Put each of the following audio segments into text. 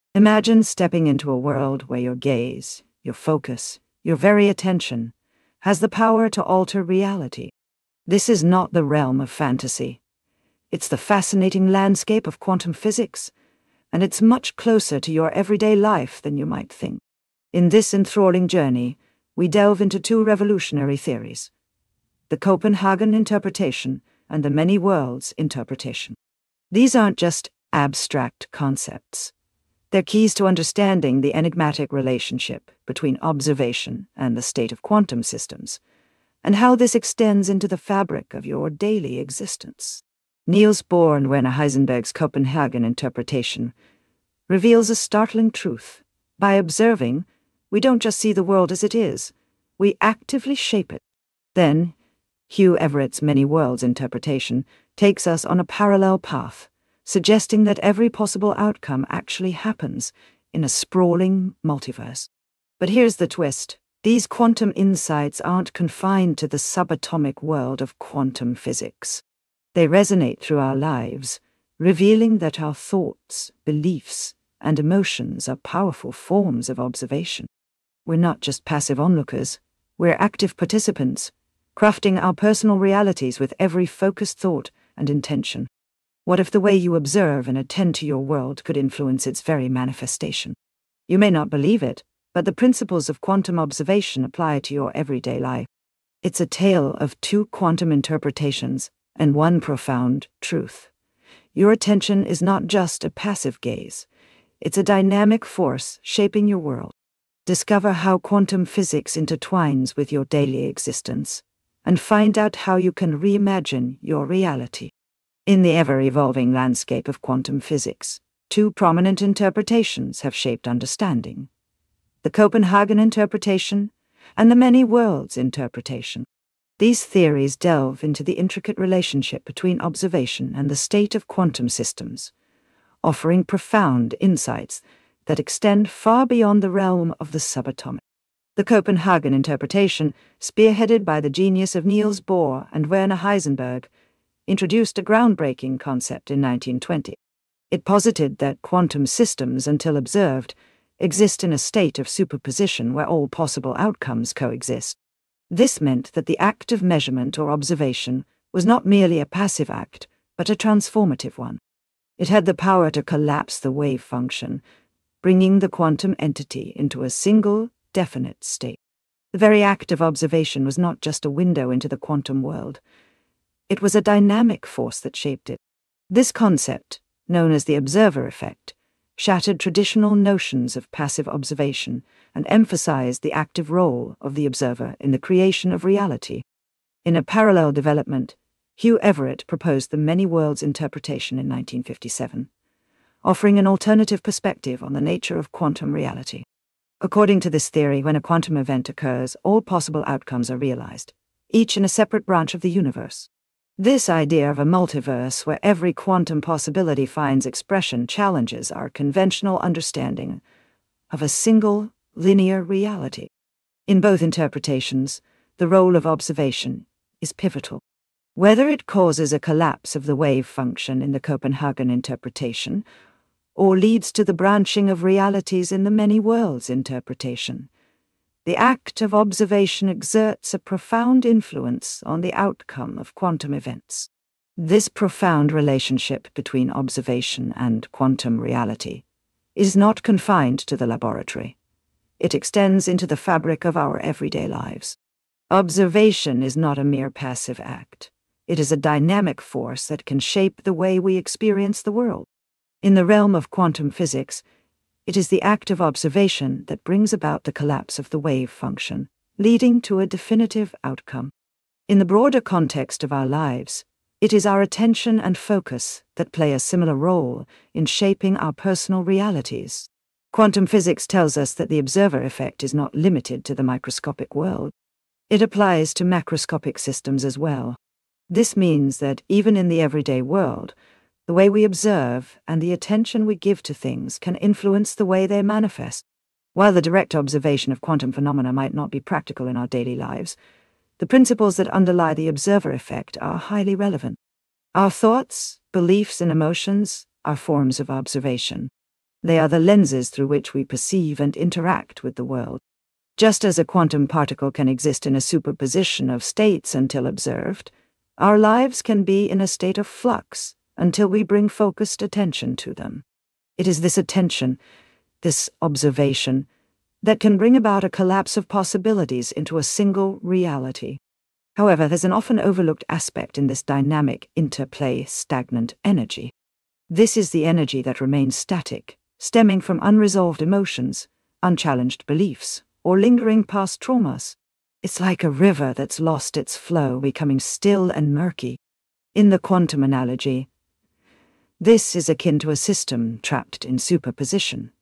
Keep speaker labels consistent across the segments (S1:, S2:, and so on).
S1: Imagine stepping into a world where your gaze, your focus, your very attention has the power to alter reality. This is not the realm of fantasy. It's the fascinating landscape of quantum physics, and it's much closer to your everyday life than you might think. In this enthralling journey, we delve into two revolutionary theories: the Copenhagen Interpretation and the Many Worlds Interpretation. These aren't just abstract concepts. They're keys to understanding the enigmatic relationship between observation and the state of quantum systems, and how this extends into the fabric of your daily existence. Niels Bohr and Werner Heisenberg's Copenhagen Interpretation reveals a startling truth. By observing, we don't just see the world as it is, we actively shape it. Then, Hugh Everett's Many Worlds Interpretation takes us on a parallel path, suggesting that every possible outcome actually happens in a sprawling multiverse. But here's the twist. These quantum insights aren't confined to the subatomic world of quantum physics. They resonate through our lives, revealing that our thoughts, beliefs, and emotions are powerful forms of observation. We're not just passive onlookers, we're active participants, crafting our personal realities with every focused thought and intention. What if the way you observe and attend to your world could influence its very manifestation? You may not believe it, but the principles of quantum observation apply to your everyday life. It's a tale of two quantum interpretations and one profound truth. Your attention is not just a passive gaze. It's a dynamic force shaping your world. Discover how quantum physics intertwines with your daily existence, and find out how you can reimagine your reality. In the ever-evolving landscape of quantum physics, two prominent interpretations have shaped understanding: the Copenhagen Interpretation and the Many Worlds Interpretation. These theories delve into the intricate relationship between observation and the state of quantum systems, offering profound insights that extend far beyond the realm of the subatomic. The Copenhagen Interpretation, spearheaded by the genius of Niels Bohr and Werner Heisenberg, introduced a groundbreaking concept in 1920. It posited that quantum systems, until observed, exist in a state of superposition where all possible outcomes coexist. This meant that the act of measurement or observation was not merely a passive act, but a transformative one. It had the power to collapse the wave function, bringing the quantum entity into a single, definite state. The very act of observation was not just a window into the quantum world. It was a dynamic force that shaped it. This concept, known as the observer effect, shattered traditional notions of passive observation and emphasized the active role of the observer in the creation of reality. In a parallel development, Hugh Everett proposed the Many Worlds Interpretation in 1957, offering an alternative perspective on the nature of quantum reality. According to this theory, when a quantum event occurs, all possible outcomes are realized, each in a separate branch of the universe. This idea of a multiverse where every quantum possibility finds expression challenges our conventional understanding of a single, linear reality. In both interpretations, the role of observation is pivotal. Whether it causes a collapse of the wave function in the Copenhagen Interpretation, or leads to the branching of realities in the Many Worlds Interpretation, the act of observation exerts a profound influence on the outcome of quantum events. This profound relationship between observation and quantum reality is not confined to the laboratory. It extends into the fabric of our everyday lives. Observation is not a mere passive act. It is a dynamic force that can shape the way we experience the world. In the realm of quantum physics, it is the act of observation that brings about the collapse of the wave function, leading to a definitive outcome. In the broader context of our lives, it is our attention and focus that play a similar role in shaping our personal realities. Quantum physics tells us that the observer effect is not limited to the microscopic world. It applies to macroscopic systems as well. This means that even in the everyday world, the way we observe and the attention we give to things can influence the way they manifest. While the direct observation of quantum phenomena might not be practical in our daily lives, the principles that underlie the observer effect are highly relevant. Our thoughts, beliefs, and emotions are forms of observation. They are the lenses through which we perceive and interact with the world. Just as a quantum particle can exist in a superposition of states until observed, our lives can be in a state of flux until we bring focused attention to them. It is this attention, this observation, that can bring about a collapse of possibilities into a single reality. However, there's an often overlooked aspect in this dynamic interplay stagnant energy. This is the energy that remains static, stemming from unresolved emotions, unchallenged beliefs, or lingering past traumas. It's like a river that's lost its flow, becoming still and murky. In the quantum analogy, this is akin to a system trapped in superposition,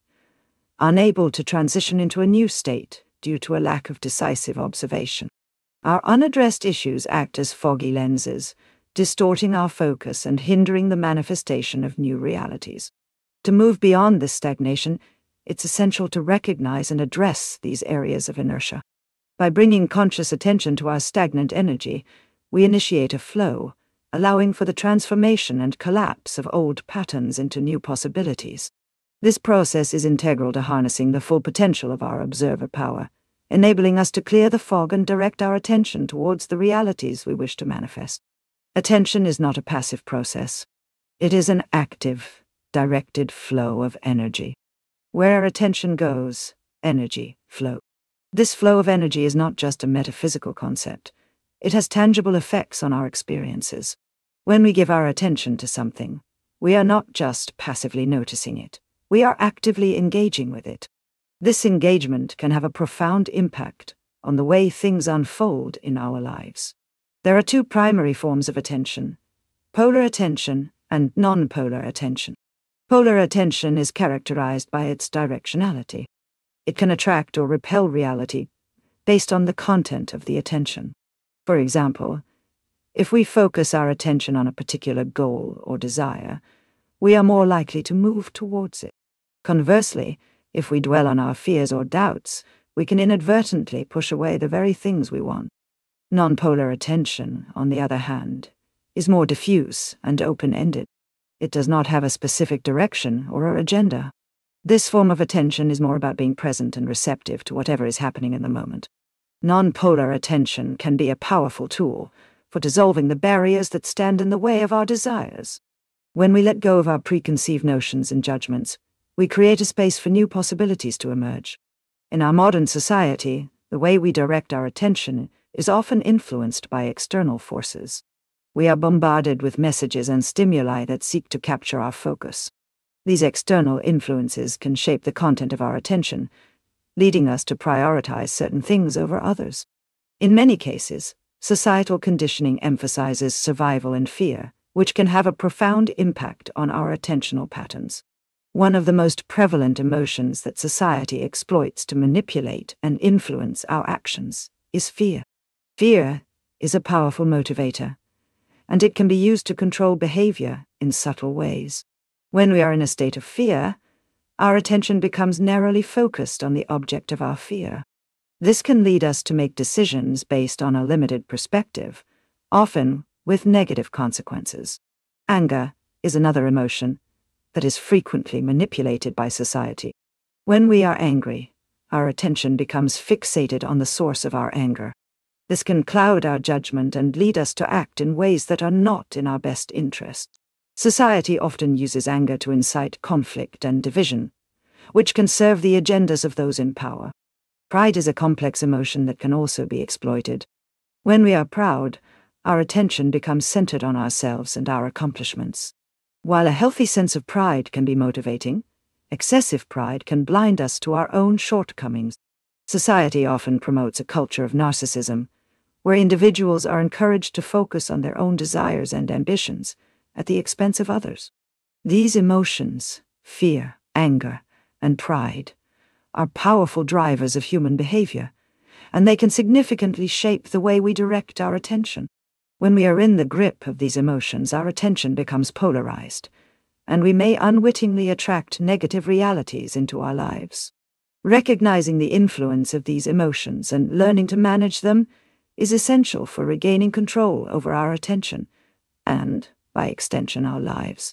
S1: unable to transition into a new state due to a lack of decisive observation. Our unaddressed issues act as foggy lenses, distorting our focus and hindering the manifestation of new realities. To move beyond this stagnation, it's essential to recognize and address these areas of inertia. By bringing conscious attention to our stagnant energy, we initiate a flow, allowing for the transformation and collapse of old patterns into new possibilities. This process is integral to harnessing the full potential of our observer power, enabling us to clear the fog and direct our attention towards the realities we wish to manifest. Attention is not a passive process. It is an active, directed flow of energy. Where attention goes, energy flows. This flow of energy is not just a metaphysical concept. It has tangible effects on our experiences. When we give our attention to something, we are not just passively noticing it. We are actively engaging with it. This engagement can have a profound impact on the way things unfold in our lives. There are two primary forms of attention: polar attention and non-polar attention. Polar attention is characterized by its directionality. It can attract or repel reality based on the content of the attention. For example, if we focus our attention on a particular goal or desire, we are more likely to move towards it. Conversely, if we dwell on our fears or doubts, we can inadvertently push away the very things we want. Non-polar attention, on the other hand, is more diffuse and open-ended. It does not have a specific direction or agenda. This form of attention is more about being present and receptive to whatever is happening in the moment. Non-polar attention can be a powerful tool for dissolving the barriers that stand in the way of our desires. When we let go of our preconceived notions and judgments, we create a space for new possibilities to emerge. In our modern society, the way we direct our attention is often influenced by external forces. We are bombarded with messages and stimuli that seek to capture our focus. These external influences can shape the content of our attention, leading us to prioritize certain things over others. In many cases, societal conditioning emphasizes survival and fear, which can have a profound impact on our attentional patterns. One of the most prevalent emotions that society exploits to manipulate and influence our actions is fear. Fear is a powerful motivator, and it can be used to control behavior in subtle ways. When we are in a state of fear, our attention becomes narrowly focused on the object of our fear. This can lead us to make decisions based on a limited perspective, often with negative consequences. Anger is another emotion that is frequently manipulated by society. When we are angry, our attention becomes fixated on the source of our anger. This can cloud our judgment and lead us to act in ways that are not in our best interest. Society often uses anger to incite conflict and division, which can serve the agendas of those in power. Pride is a complex emotion that can also be exploited. When we are proud, our attention becomes centered on ourselves and our accomplishments. While a healthy sense of pride can be motivating, excessive pride can blind us to our own shortcomings. Society often promotes a culture of narcissism, where individuals are encouraged to focus on their own desires and ambitions at the expense of others. These emotions, fear, anger, and pride, are powerful drivers of human behavior, and they can significantly shape the way we direct our attention. When we are in the grip of these emotions, our attention becomes polarized, and we may unwittingly attract negative realities into our lives. Recognizing the influence of these emotions and learning to manage them is essential for regaining control over our attention and, by extension, our lives.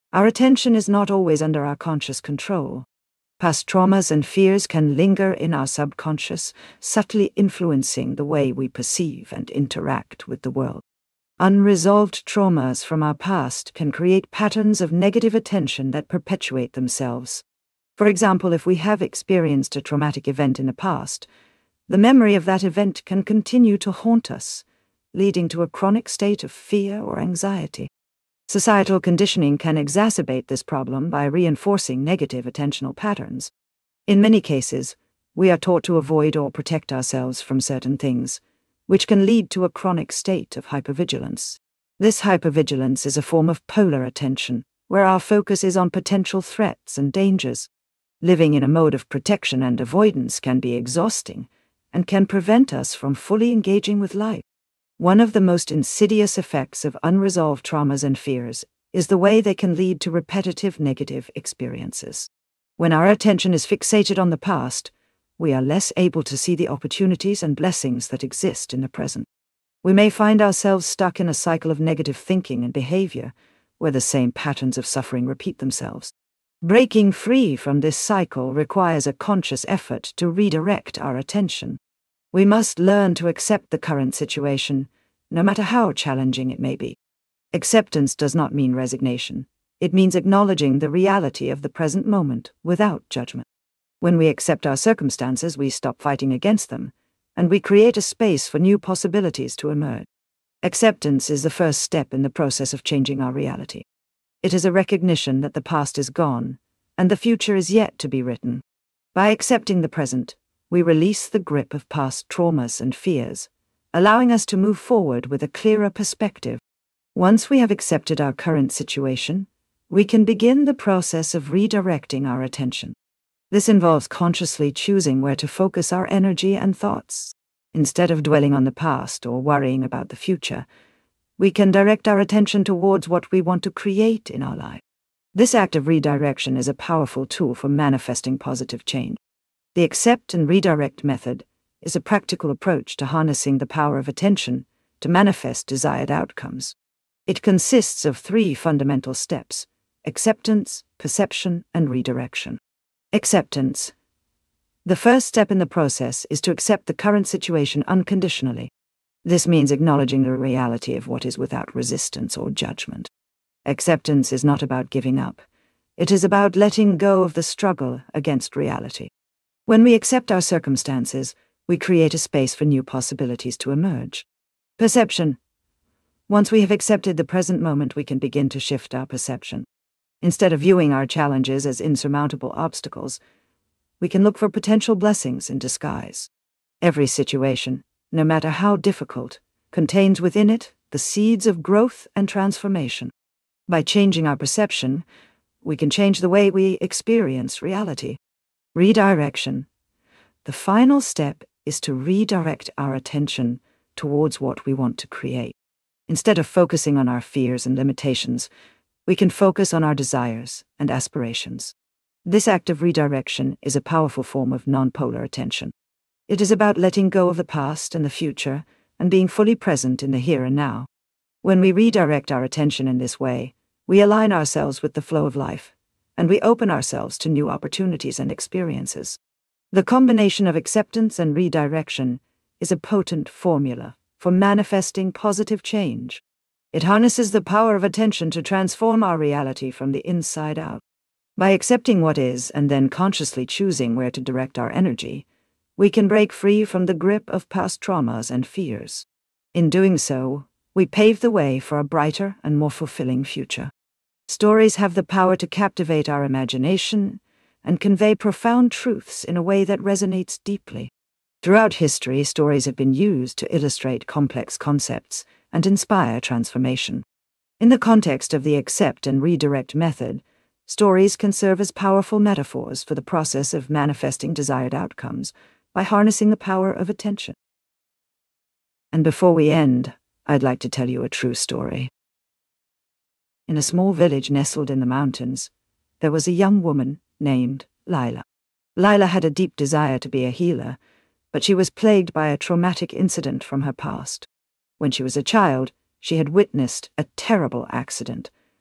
S1: Our attention is not always under our conscious control. Past traumas and fears can linger in our subconscious, subtly influencing the way we perceive and interact with the world. Unresolved traumas from our past can create patterns of negative attention that perpetuate themselves. For example, if we have experienced a traumatic event in the past, the memory of that event can continue to haunt us, leading to a chronic state of fear or anxiety. Societal conditioning can exacerbate this problem by reinforcing negative attentional patterns. In many cases, we are taught to avoid or protect ourselves from certain things, which can lead to a chronic state of hypervigilance. This hypervigilance is a form of polar attention, where our focus is on potential threats and dangers. Living in a mode of protection and avoidance can be exhausting and can prevent us from fully engaging with life. One of the most insidious effects of unresolved traumas and fears is the way they can lead to repetitive negative experiences. When our attention is fixated on the past, we are less able to see the opportunities and blessings that exist in the present. We may find ourselves stuck in a cycle of negative thinking and behavior, where the same patterns of suffering repeat themselves. Breaking free from this cycle requires a conscious effort to redirect our attention. We must learn to accept the current situation, no matter how challenging it may be. Acceptance does not mean resignation. It means acknowledging the reality of the present moment without judgment. When we accept our circumstances, we stop fighting against them, and we create a space for new possibilities to emerge. Acceptance is the first step in the process of changing our reality. It is a recognition that the past is gone, and the future is yet to be written. By accepting the present, we release the grip of past traumas and fears, allowing us to move forward with a clearer perspective. Once we have accepted our current situation, we can begin the process of redirecting our attention. This involves consciously choosing where to focus our energy and thoughts. Instead of dwelling on the past or worrying about the future, we can direct our attention towards what we want to create in our life. This act of redirection is a powerful tool for manifesting positive change. The accept and redirect method is a practical approach to harnessing the power of attention to manifest desired outcomes. It consists of 3 fundamental steps: acceptance, perception, and redirection. Acceptance. The first step in the process is to accept the current situation unconditionally. This means acknowledging the reality of what is without resistance or judgment. Acceptance is not about giving up. It is about letting go of the struggle against reality. When we accept our circumstances, we create a space for new possibilities to emerge. Perception. Once we have accepted the present moment, we can begin to shift our perception. Instead of viewing our challenges as insurmountable obstacles, we can look for potential blessings in disguise. Every situation, no matter how difficult, contains within it the seeds of growth and transformation. By changing our perception, we can change the way we experience reality. Redirection. The final step is to redirect our attention towards what we want to create. Instead of focusing on our fears and limitations, we can focus on our desires and aspirations. This act of redirection is a powerful form of non-polar attention. It is about letting go of the past and the future and being fully present in the here and now. When we redirect our attention in this way, we align ourselves with the flow of life, and we open ourselves to new opportunities and experiences. The combination of acceptance and redirection is a potent formula for manifesting positive change. It harnesses the power of attention to transform our reality from the inside out. By accepting what is and then consciously choosing where to direct our energy, we can break free from the grip of past traumas and fears. In doing so, we pave the way for a brighter and more fulfilling future. Stories have the power to captivate our imagination and convey profound truths in a way that resonates deeply. Throughout history, stories have been used to illustrate complex concepts and inspire transformation. In the context of the accept and redirect method, stories can serve as powerful metaphors for the process of manifesting desired outcomes by harnessing the power of attention. And before we end, I'd like to tell you a true story. In a small village nestled in the mountains, there was a young woman named Lila. Lila had a deep desire to be a healer, but she was plagued by a traumatic incident from her past. When she was a child, she had witnessed a terrible accident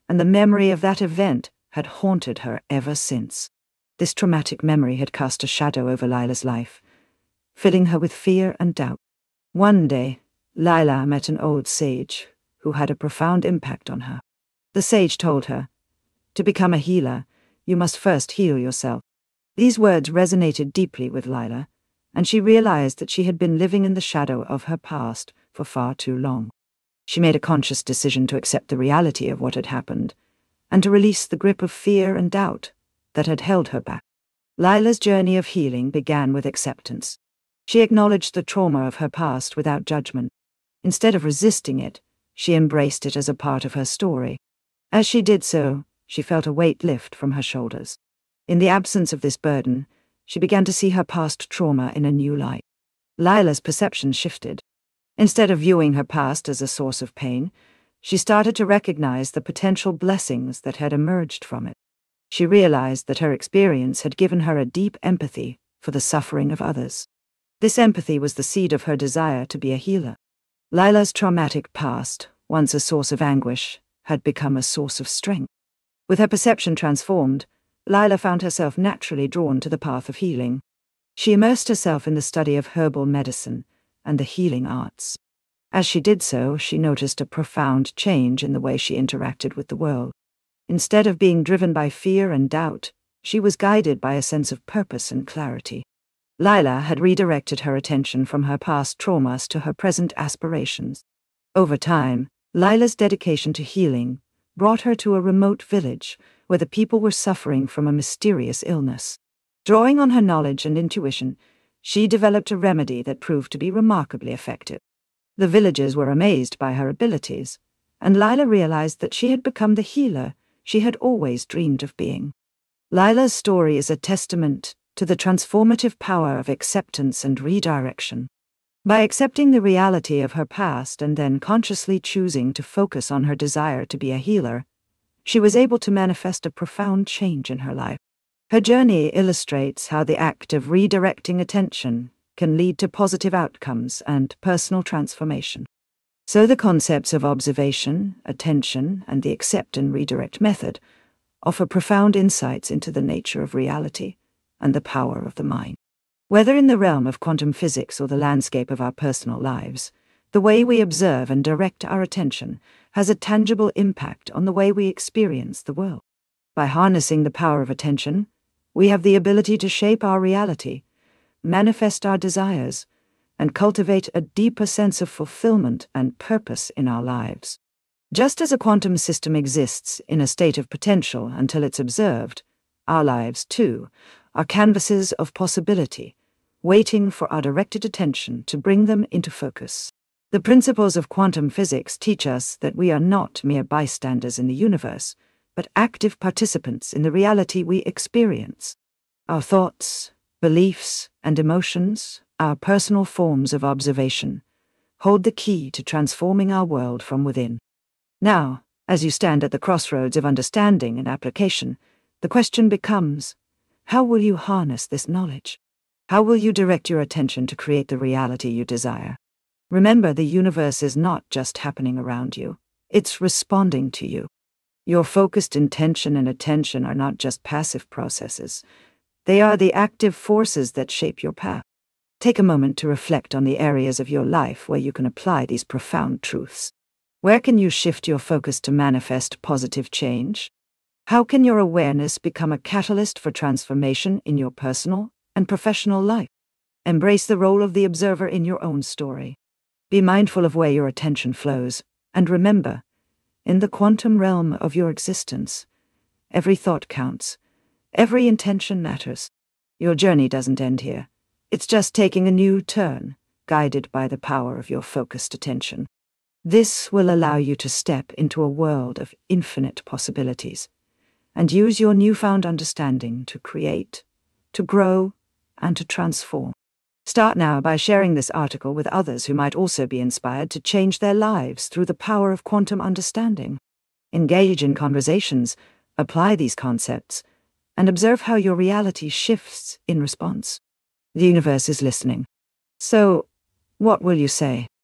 S1: and the memory of that event had haunted her ever since. This traumatic memory had cast a shadow over Lila's life, filling her with fear and doubt. One day, Lila met an old sage who had a profound impact on her. The sage told her, "To become a healer, you must first heal yourself." These words resonated deeply with Lila, and she realized that she had been living in the shadow of her past for far too long. She made a conscious decision to accept the reality of what had happened, and to release the grip of fear and doubt that had held her back. Lila's journey of healing began with acceptance. She acknowledged the trauma of her past without judgment. Instead of resisting it, she embraced it as a part of her story. As she did so, she felt a weight lift from her shoulders. In the absence of this burden, she began to see her past trauma in a new light. Lila's perception shifted. Instead of viewing her past as a source of pain, she started to recognize the potential blessings that had emerged from it. She realized that her experience had given her a deep empathy for the suffering of others. This empathy was the seed of her desire to be a healer. Lila's traumatic past, once a source of anguish, had become a source of strength. With her perception transformed, Lila found herself naturally drawn to the path of healing. She immersed herself in the study of herbal medicine and the healing arts. As she did so, she noticed a profound change in the way she interacted with the world. Instead of being driven by fear and doubt, she was guided by a sense of purpose and clarity. Lila had redirected her attention from her past traumas to her present aspirations. Over time, Lila's dedication to healing brought her to a remote village where the people were suffering from a mysterious illness. Drawing on her knowledge and intuition, she developed a remedy that proved to be remarkably effective. The villagers were amazed by her abilities, and Lila realized that she had become the healer she had always dreamed of being. Lila's story is a testament to the transformative power of acceptance and redirection. By accepting the reality of her past and then consciously choosing to focus on her desire to be a healer, she was able to manifest a profound change in her life. Her journey illustrates how the act of redirecting attention can lead to positive outcomes and personal transformation. So the concepts of observation, attention, and the accept and redirect method offer profound insights into the nature of reality and the power of the mind. Whether in the realm of quantum physics or the landscape of our personal lives, the way we observe and direct our attention has a tangible impact on the way we experience the world. By harnessing the power of attention, we have the ability to shape our reality, manifest our desires, and cultivate a deeper sense of fulfillment and purpose in our lives. Just as a quantum system exists in a state of potential until it's observed, our lives, too, are canvases of possibility, waiting for our directed attention to bring them into focus. The principles of quantum physics teach us that we are not mere bystanders in the universe, but active participants in the reality we experience. Our thoughts, beliefs, and emotions, our personal forms of observation, hold the key to transforming our world from within. Now, as you stand at the crossroads of understanding and application, the question becomes, how will you harness this knowledge? How will you direct your attention to create the reality you desire? Remember, the universe is not just happening around you, it's responding to you. Your focused intention and attention are not just passive processes, they are the active forces that shape your path. Take a moment to reflect on the areas of your life where you can apply these profound truths. Where can you shift your focus to manifest positive change? How can your awareness become a catalyst for transformation in your personal and professional life? Embrace the role of the observer in your own story. Be mindful of where your attention flows, and remember, in the quantum realm of your existence, every thought counts, every intention matters. Your journey doesn't end here. It's just taking a new turn, guided by the power of your focused attention. This will allow you to step into a world of infinite possibilities and use your newfound understanding to create, to grow, and to transform. Start now by sharing this article with others who might also be inspired to change their lives through the power of quantum understanding. Engage in conversations, apply these concepts, and observe how your reality shifts in response. The universe is listening. So, what will you say?